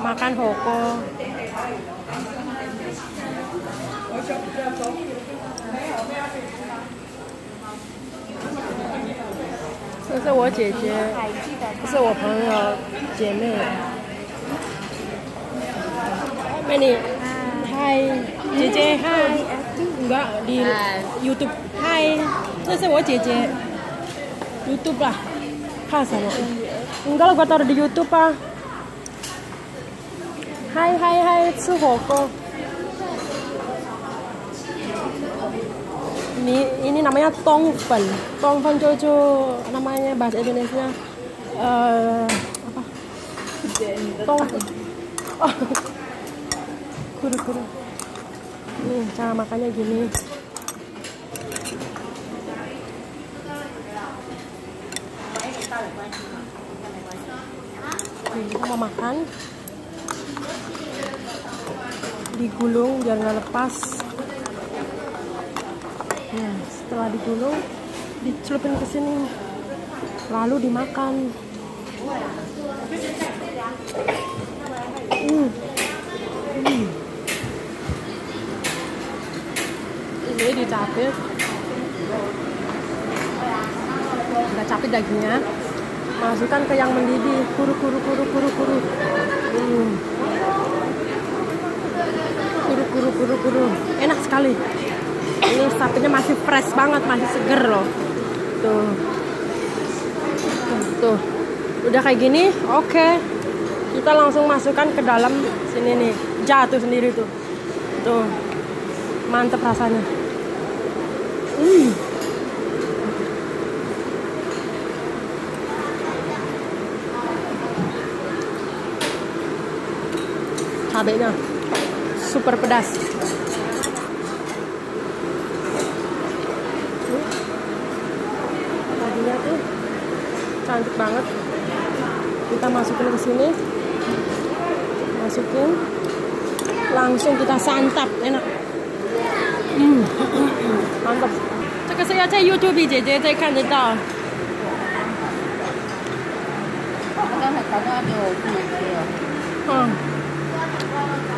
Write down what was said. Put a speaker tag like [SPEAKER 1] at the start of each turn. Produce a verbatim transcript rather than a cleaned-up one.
[SPEAKER 1] makan hoko.这是我姐姐，这是我朋友姐妹。美女，嗨，姐姐嗨，enggak di YouTube，嗨，这是我姐姐 YouTube lah，看什么 ？enggak lah gua taruh di YouTube ah。嗨嗨嗨，吃火锅。Ini ini namanya tongfen. Tongfen itu namanya bahasa Indonesia uh, apa? Tong. Oh. Kuru-kuru. Nih, cara makannya gini. Nih, kita mau makan. Digulung biar nggak lepas. Nah, setelah digulung, dicelupin ke sini, lalu dimakan. Hmm. Hmm. Ini dicapit, udah capit dagingnya, masukkan ke yang mendidih, kuru kuru kuru kuru kuru. Hmm. Kuru kuru kuru kuru, enak sekali. Ini sapinya masih fresh banget, masih seger loh. Tuh. Tuh, tuh. Udah kayak gini, oke. Okay. Kita langsung masukkan ke dalam sini nih. Jatuh sendiri tuh. Tuh. Mantep rasanya. Hmm. Cabenya super pedas. Tuh cantik banget. Kita masukin ke sini, masukin, langsung kita santap, enak. Hmm, mantap. 这个是要在 YouTube 姐姐才看得到。
[SPEAKER 2] 刚才打电话给我姑姐。
[SPEAKER 1] 嗯。